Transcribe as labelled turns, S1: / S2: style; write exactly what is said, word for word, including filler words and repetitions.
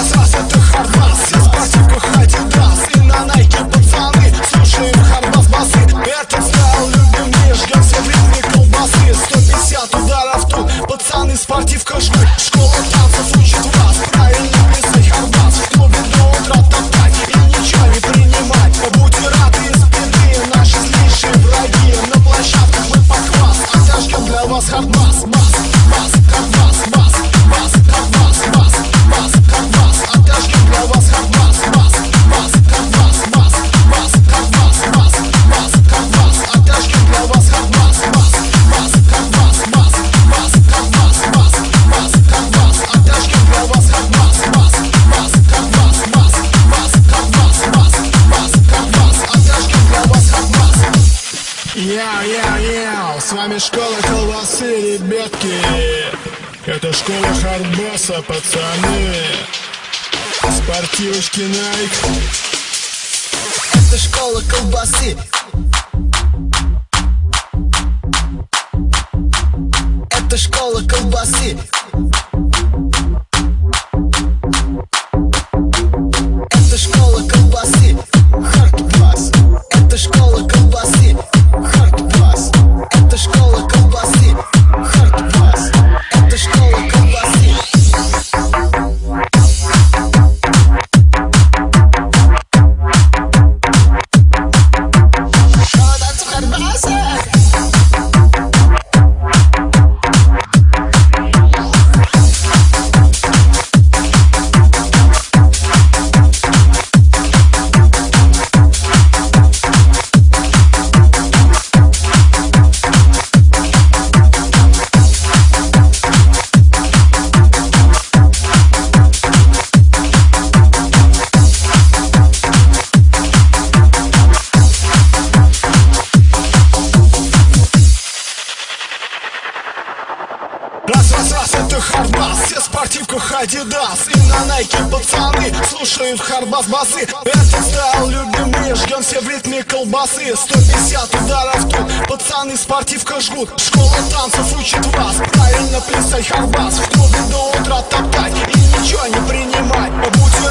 S1: Раз, раз, это хардбас, все в спортивках Адидас. И на найке пацаны слушаем хардбас басы. Этот стайл любим мы, ждем все в ритме колбасы. Сто пятьдесят ударов тут, пацаны спортивка жгут. Школа танцев учит вас правильно плясать хардбас. В клубе до утра топтать и ничего не принимать. Будьте рады из беды, наши злейшие враги. На площадках мы похвас, отожгем для вас хардбас. Бас, бас, хардбас, бас, бас, хардбас, бас, бас, хардбас. Отожгем для вас хардбас. Бас, бас, хардбас, бас, бас, хардбас, бас, бас, хардбас. Отожгем для вас хардбас. Бас, бас, хардбас, бас, бас, хардбас, бас, бас, хардбас. Отожгем для вас хардбас. Бас, бас, хардбас, бас, бас, хардбас, бас, бас, хардбас. Отожгем для вас хардбас. Яу-яу-яу, с вами школа колбасы, ребятки. Это школа хардбаса, пацаны. Спортивочки Nike. Это школа колбасы. Это школа колбасы. Это школа колбасы. Хардбас. Это школа колбасы. Хардбас. Это школа колбасы. Хардбас. Это школа колбасы. Раз, раз, раз, это хардбас, все в спортивках Адидас. И на найке пацаны слушают хардбас басы. Этот стайл любим мы, ждем все в ритме колбасы. Сто пятьдесят ударов тут, пацаны спортивка жгут. Школа танцев учит вас правильно плясать хардбас. В клубе до утра топтать и ничего не принимать. Будьте